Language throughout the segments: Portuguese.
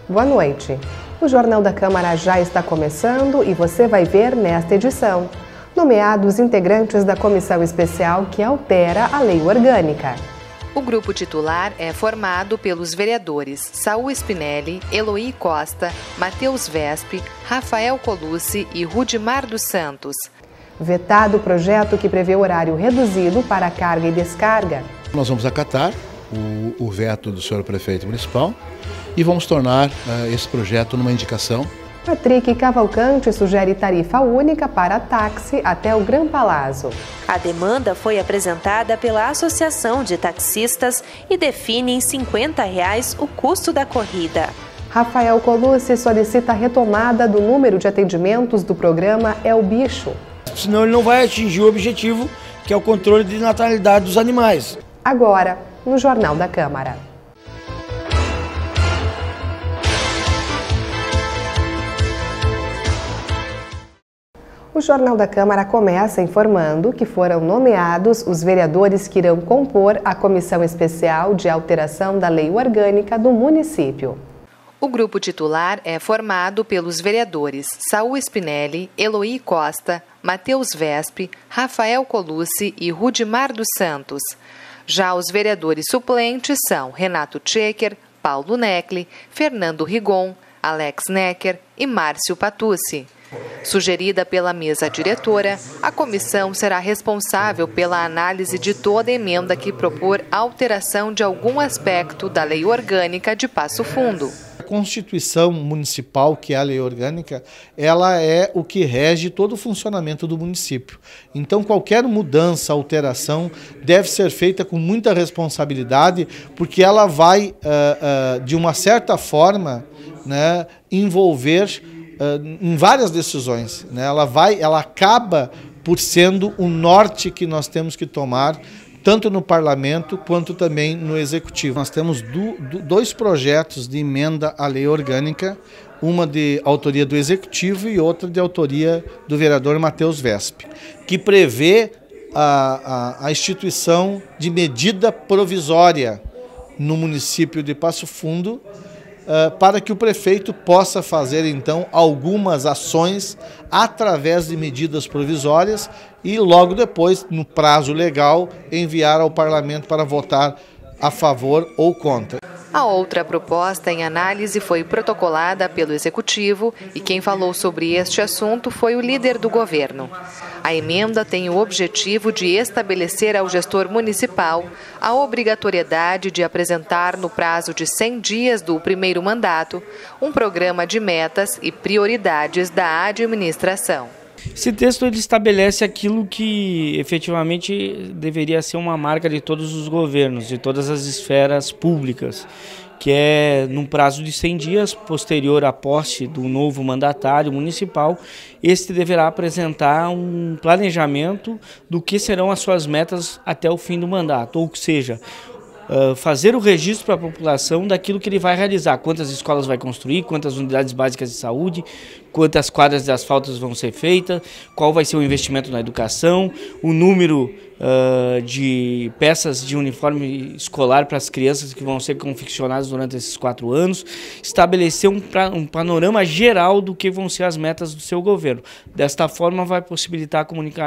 Boa noite. O Jornal da Câmara já está começando e você vai ver nesta edição. Nomeados integrantes da comissão especial que altera a lei orgânica. O grupo titular é formado pelos vereadores Saul Spinelli, Eloy Costa, Matheus Vesp, Rafael Colucci e Rudimar dos Santos. Vetado o projeto que prevê horário reduzido para carga e descarga. Nós vamos acatar o veto do senhor prefeito municipal e vamos tornar esse projeto numa indicação. Patrick Cavalcante sugere tarifa única para táxi até o Gran Palazzo. A demanda foi apresentada pela Associação de Taxistas e define em R$ 50 o custo da corrida. Rafael Colucci solicita a retomada do número de atendimentos do programa É o Bicho. Senão ele não vai atingir o objetivo, que é o controle de natalidade dos animais. Agora, no Jornal da Câmara. O Jornal da Câmara começa informando que foram nomeados os vereadores que irão compor a Comissão Especial de Alteração da Lei Orgânica do município. O grupo titular é formado pelos vereadores Saul Spinelli, Eloy Costa, Matheus Vesp, Rafael Colucci e Rudimar dos Santos. Já os vereadores suplentes são Renato Tchecker, Paulo Necli, Fernando Rigon, Alex Necker e Márcio Patucci. Sugerida pela mesa diretora, a comissão será responsável pela análise de toda emenda que propor alteração de algum aspecto da lei orgânica de Passo Fundo. A Constituição Municipal, que é a lei orgânica, ela é o que rege todo o funcionamento do município. Então, qualquer mudança, alteração, deve ser feita com muita responsabilidade, porque ela vai, de uma certa forma, né, envolver em várias decisões, né? Ela acaba por sendo o norte que nós temos que tomar, tanto no parlamento quanto também no executivo. Nós temos dois projetos de emenda à lei orgânica, uma de autoria do executivo e outra de autoria do vereador Matheus Vesp, que prevê a instituição de medida provisória no município de Passo Fundo, para que o prefeito possa fazer, então, algumas ações através de medidas provisórias e logo depois, no prazo legal, enviar ao parlamento para votar a favor ou contra. A outra proposta em análise foi protocolada pelo Executivo e quem falou sobre este assunto foi o líder do governo. A emenda tem o objetivo de estabelecer ao gestor municipal a obrigatoriedade de apresentar no prazo de 100 dias do primeiro mandato um programa de metas e prioridades da administração. Esse texto ele estabelece aquilo que efetivamente deveria ser uma marca de todos os governos, de todas as esferas públicas, que é num prazo de 100 dias, posterior à posse do novo mandatário municipal, este deverá apresentar um planejamento do que serão as suas metas até o fim do mandato, ou seja, fazer o registro para a população daquilo que ele vai realizar, quantas escolas vai construir, quantas unidades básicas de saúde, quantas quadras de asfalto vão ser feitas, qual vai ser o investimento na educação, o número de peças de uniforme escolar para as crianças que vão ser confeccionadas durante esses 4 anos, estabelecer um panorama geral do que vão ser as metas do seu governo. Desta forma vai possibilitar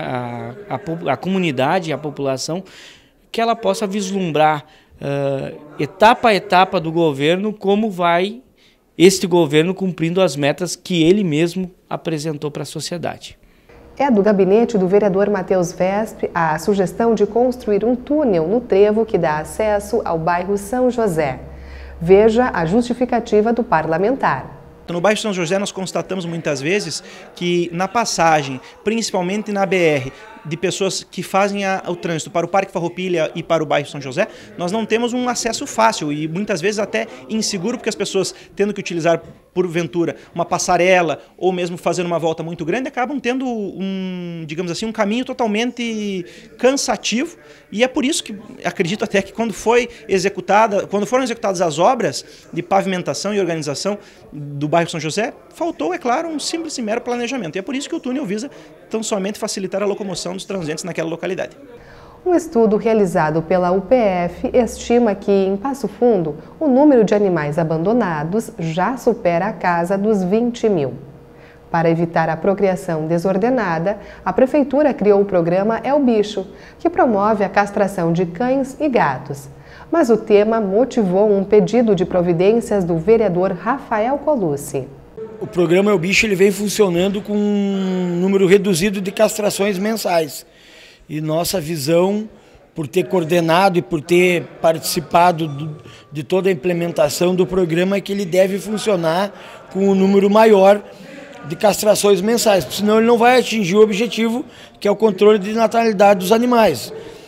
a comunidade e a população que ela possa vislumbrar etapa a etapa do governo, como vai este governo cumprindo as metas que ele mesmo apresentou para a sociedade. É do gabinete do vereador Matheus Vesp a sugestão de construir um túnel no trevo que dá acesso ao bairro São José. Veja a justificativa do parlamentar. No bairro São José nós constatamos muitas vezes que na passagem, principalmente na BR, de pessoas que fazem o trânsito para o Parque Farroupilha e para o bairro São José, nós não temos um acesso fácil e muitas vezes até inseguro, porque as pessoas tendo que utilizar porventura uma passarela ou mesmo fazendo uma volta muito grande, acabam tendo digamos assim, um caminho totalmente cansativo, e é por isso que acredito até que quando foram executadas as obras de pavimentação e organização do bairro São José, faltou, é claro, um simples e mero planejamento, e é por isso que o túnel visa tão somente facilitar a locomoção dos transeuntes naquela localidade. Um estudo realizado pela UPF estima que, em Passo Fundo, o número de animais abandonados já supera a casa dos 20 mil. Para evitar a procriação desordenada, a Prefeitura criou o programa É o Bicho, que promove a castração de cães e gatos. Mas o tema motivou um pedido de providências do vereador Rafael Colucci. O programa É o Bicho ele vem funcionando com um número reduzido de castrações mensais. E nossa visão, por ter coordenado e por ter participado de toda a implementação do programa, é que ele deve funcionar com um número maior de castrações mensais, senão ele não vai atingir o objetivo, que é o controle de natalidade dos animais.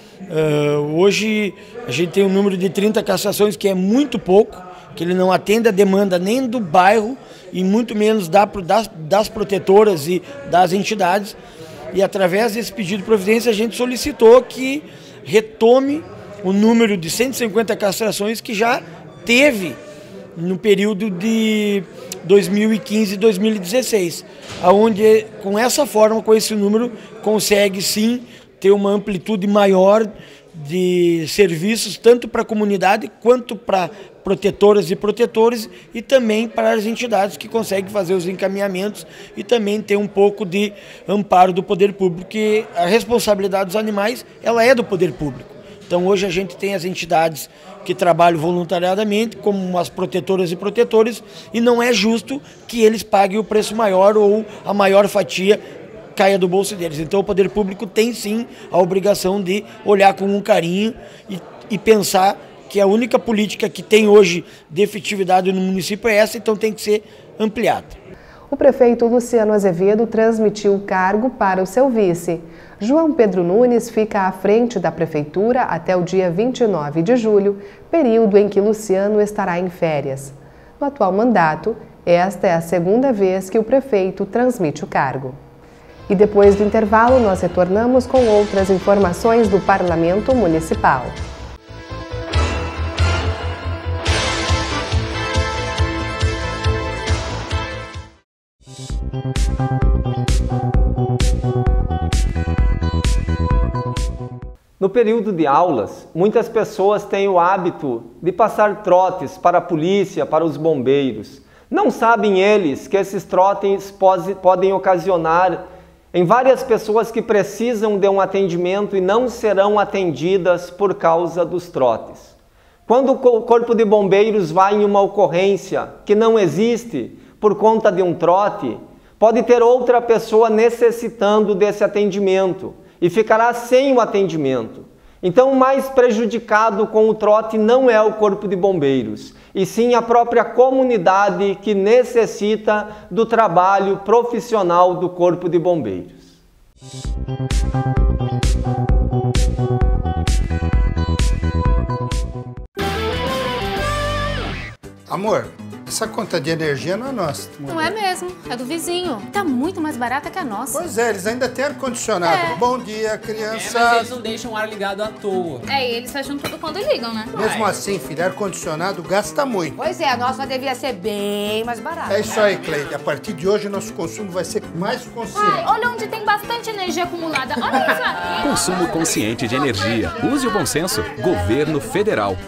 Hoje a gente tem um número de 30 castrações, que é muito pouco, que ele não atende a demanda nem do bairro e muito menos das protetoras e das entidades. E através desse pedido de providência a gente solicitou que retome o número de 150 castrações que já teve no período de 2015 e 2016, onde com essa forma, com esse número, consegue sim ter uma amplitude maior de serviços, tanto para a comunidade quanto para protetoras e protetores, e também para as entidades que conseguem fazer os encaminhamentos e também ter um pouco de amparo do poder público, porque a responsabilidade dos animais ela é do poder público. Então hoje a gente tem as entidades que trabalham voluntariadamente, como as protetoras e protetores, e não é justo que eles paguem o preço maior ou a maior fatia caia do bolso deles. Então o poder público tem sim a obrigação de olhar com um carinho e pensar que a única política que tem hoje de efetividade no município é essa, então tem que ser ampliada. O prefeito Luciano Azevedo transmitiu o cargo para o seu vice. João Pedro Nunes fica à frente da prefeitura até o dia 29 de julho, período em que Luciano estará em férias. No atual mandato, esta é a segunda vez que o prefeito transmite o cargo. E depois do intervalo, nós retornamos com outras informações do Parlamento Municipal. No período de aulas, muitas pessoas têm o hábito de passar trotes para a polícia, para os bombeiros. Não sabem eles que esses trotes podem ocasionar em várias pessoas que precisam de um atendimento e não serão atendidas por causa dos trotes. Quando o Corpo de Bombeiros vai em uma ocorrência que não existe por conta de um trote, pode ter outra pessoa necessitando desse atendimento e ficará sem o atendimento. Então, o mais prejudicado com o trote não é o Corpo de Bombeiros, e sim a própria comunidade que necessita do trabalho profissional do Corpo de Bombeiros. Amor, essa conta de energia não é nossa. Não é mesmo, é do vizinho. Tá muito mais barata que a nossa. Pois é, eles ainda têm ar-condicionado. É. Bom dia, criança. Mas eles não deixam o ar ligado à toa. É, e eles fecham tudo quando ligam, né? Mesmo assim, filho, ar-condicionado gasta muito. Pois é, a nossa devia ser bem mais barata. É isso aí, Cleide. A partir de hoje, o nosso consumo vai ser mais consciente. Ai, olha onde tem bastante energia acumulada. Olha isso aqui. Consumo consciente de energia. Use o bom senso. Governo Federal.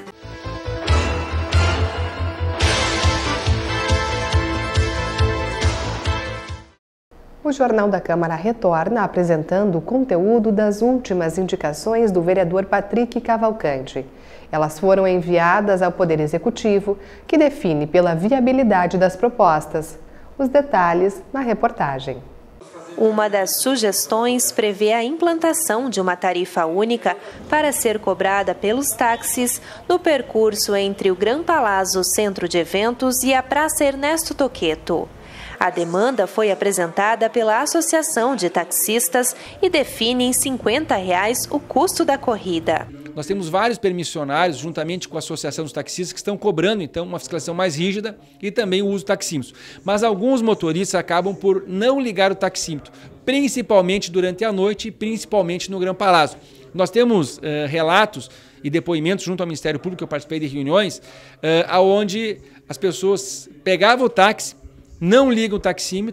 O Jornal da Câmara retorna apresentando o conteúdo das últimas indicações do vereador Patrick Cavalcante. Elas foram enviadas ao Poder Executivo, que define pela viabilidade das propostas. Os detalhes na reportagem. Uma das sugestões prevê a implantação de uma tarifa única para ser cobrada pelos táxis no percurso entre o Gran Palazzo Centro de Eventos e a Praça Ernesto Toqueto. A demanda foi apresentada pela Associação de Taxistas e define em R$ 50 o custo da corrida. Nós temos vários permissionários, juntamente com a Associação dos Taxistas, que estão cobrando, então, uma fiscalização mais rígida e também o uso do taxímetro. Mas alguns motoristas acabam por não ligar o taxímetro, principalmente durante a noite e principalmente no Gran Palazzo. Nós temos relatos e depoimentos junto ao Ministério Público, eu participei de reuniões, onde as pessoas pegavam o táxi, não ligam o taxímetro,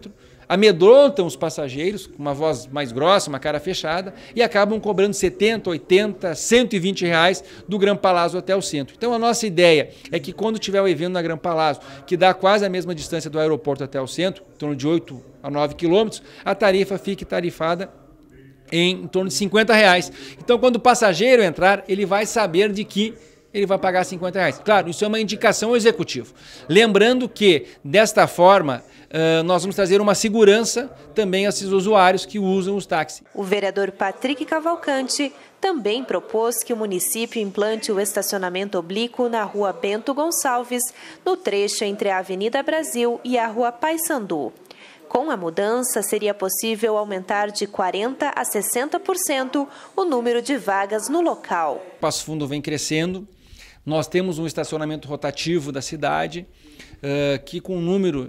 amedrontam os passageiros, com uma voz mais grossa, uma cara fechada, e acabam cobrando 70, 80, 120 reais do Gran Palazzo até o centro. Então a nossa ideia é que quando tiver o evento na Gran Palazzo, que dá quase a mesma distância do aeroporto até o centro, em torno de 8 a 9 quilômetros, a tarifa fique tarifada em torno de 50 reais. Então quando o passageiro entrar, ele vai saber de que ele vai pagar 50 reais. Claro, isso é uma indicação ao executivo. Lembrando que, desta forma, nós vamos trazer uma segurança também a esses usuários que usam os táxis. O vereador Patrick Cavalcante também propôs que o município implante o estacionamento oblíquo na rua Bento Gonçalves, no trecho entre a Avenida Brasil e a rua Paissandu. Com a mudança, seria possível aumentar de 40% a 60% o número de vagas no local. Passo Fundo vem crescendo. Nós temos um estacionamento rotativo da cidade, que com um número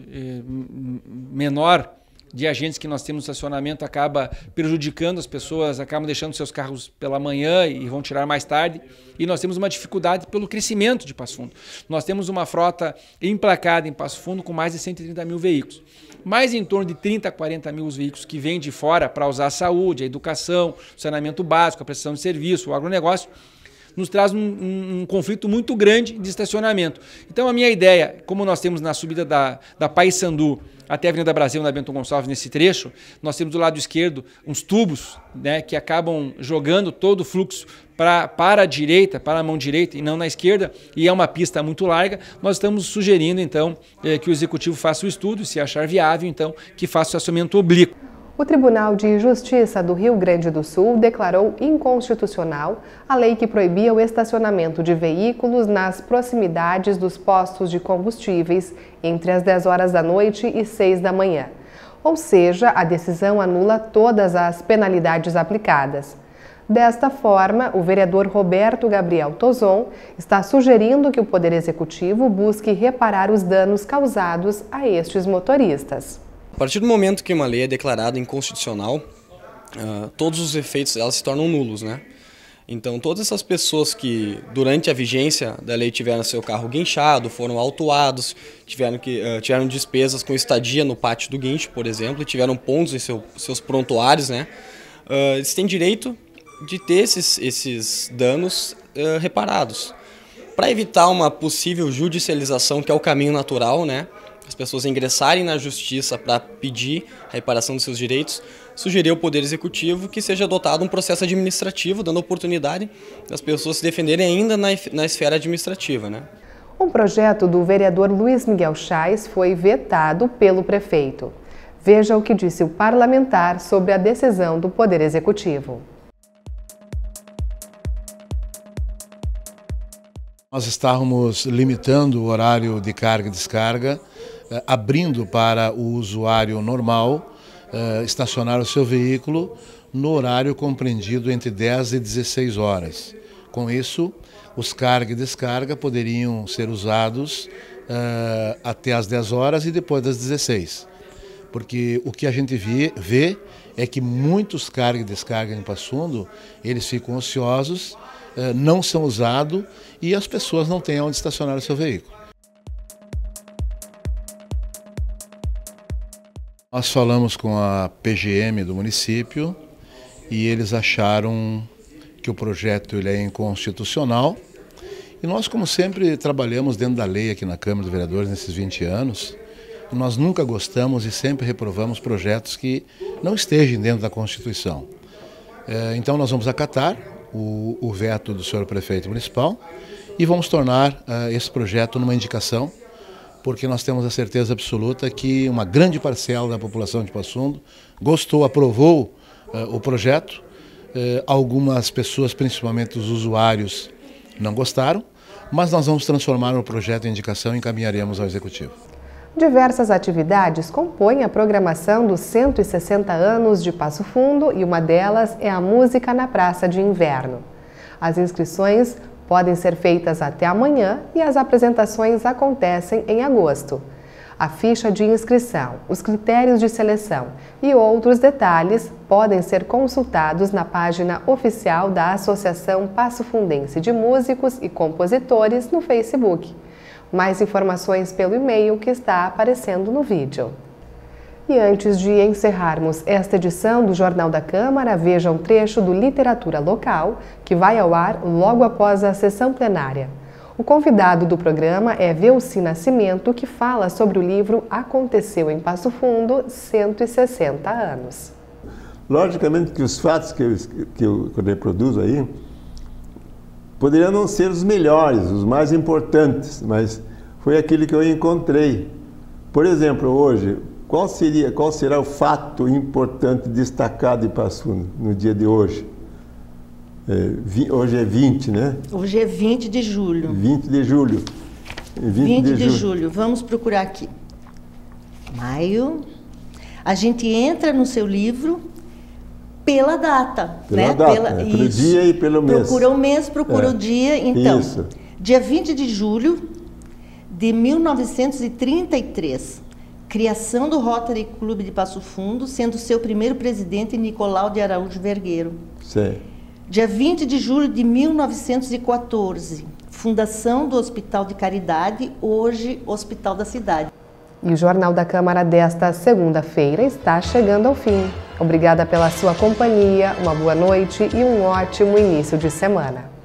menor de agentes que nós temos no estacionamento acaba prejudicando as pessoas, acabam deixando seus carros pela manhã e vão tirar mais tarde. E nós temos uma dificuldade pelo crescimento de Passo Fundo. Nós temos uma frota emplacada em Passo Fundo com mais de 130 mil veículos. Mais em torno de 30 a 40 mil os veículos que vêm de fora para usar a saúde, a educação, o saneamento básico, a prestação de serviço, o agronegócio, nos traz um conflito muito grande de estacionamento. Então a minha ideia, como nós temos na subida da Paissandu até a Avenida Brasil, na Bento Gonçalves, nesse trecho, nós temos do lado esquerdo uns tubos, né, que acabam jogando todo o fluxo para a direita, para a mão direita e não na esquerda, e é uma pista muito larga. Nós estamos sugerindo então que o Executivo faça o estudo, se achar viável, então, que faça o estacionamento oblíquo. O Tribunal de Justiça do Rio Grande do Sul declarou inconstitucional a lei que proibia o estacionamento de veículos nas proximidades dos postos de combustíveis entre as 10 horas da noite e 6 da manhã. Ou seja, a decisão anula todas as penalidades aplicadas. Desta forma, o vereador Roberto Gabriel Tozon está sugerindo que o Poder Executivo busque reparar os danos causados a estes motoristas. A partir do momento que uma lei é declarada inconstitucional, todos os efeitos dela se tornam nulos, né? Então, todas essas pessoas que, durante a vigência da lei, tiveram seu carro guinchado, foram autuados, tiveram despesas com estadia no pátio do guincho, por exemplo, e tiveram pontos em seus prontuários, né? Eles têm direito de ter esses danos reparados. Para evitar uma possível judicialização, que é o caminho natural, né? As pessoas ingressarem na justiça para pedir a reparação dos seus direitos, sugerir ao Poder Executivo que seja adotado um processo administrativo, dando oportunidade das pessoas se defenderem ainda na esfera administrativa, né? Um projeto do vereador Luiz Miguel Chais foi vetado pelo prefeito. Veja o que disse o parlamentar sobre a decisão do Poder Executivo. Nós estávamos limitando o horário de carga e descarga, abrindo para o usuário normal estacionar o seu veículo no horário compreendido entre 10 e 16 horas. Com isso, os carga e descarga poderiam ser usados até as 10 horas e depois das 16. Porque o que a gente vê é que muitos carga e descarga em Passo Fundo, eles ficam ociosos, não são usados e as pessoas não têm onde estacionar o seu veículo. Nós falamos com a PGM do município e eles acharam que o projeto ele é inconstitucional. E nós, como sempre, trabalhamos dentro da lei aqui na Câmara dos Vereadores nesses 20 anos. E nós nunca gostamos e sempre reprovamos projetos que não estejam dentro da Constituição. Então nós vamos acatar o veto do senhor prefeito municipal e vamos tornar esse projeto numa indicação, porque nós temos a certeza absoluta que uma grande parcela da população de Passo Fundo gostou, aprovou o projeto. Algumas pessoas, principalmente os usuários, não gostaram, mas nós vamos transformar o projeto em indicação e encaminharemos ao Executivo. Diversas atividades compõem a programação dos 160 anos de Passo Fundo e uma delas é a música na Praça de Inverno. As inscrições podem ser feitas até amanhã e as apresentações acontecem em agosto. A ficha de inscrição, os critérios de seleção e outros detalhes podem ser consultados na página oficial da Associação Passo Fundense de Músicos e Compositores no Facebook. Mais informações pelo e-mail que está aparecendo no vídeo. E antes de encerrarmos esta edição do Jornal da Câmara, veja um trecho do Literatura Local, que vai ao ar logo após a sessão plenária. O convidado do programa é Velci Nascimento, que fala sobre o livro Aconteceu em Passo Fundo, 160 anos. Logicamente que os fatos que eu reproduzo aí poderiam não ser os melhores, os mais importantes, mas foi aquele que eu encontrei. Por exemplo, hoje, qual será o fato importante destacado em Passo Fundo no dia de hoje? Hoje é 20, né? Hoje é 20 de julho. 20 de julho. 20 de julho. Vamos procurar aqui. Maio. A gente entra no seu livro pela data. Pela data, pelo dia e pelo mês. Procura o mês, procura o dia. Então, isso. Dia 20 de julho de 1933. Criação do Rotary Clube de Passo Fundo, sendo seu primeiro presidente Nicolau de Araújo Vergueiro. Sim. Dia 20 de julho de 1914, fundação do Hospital de Caridade, hoje Hospital da Cidade. E o Jornal da Câmara desta segunda-feira está chegando ao fim. Obrigada pela sua companhia, uma boa noite e um ótimo início de semana.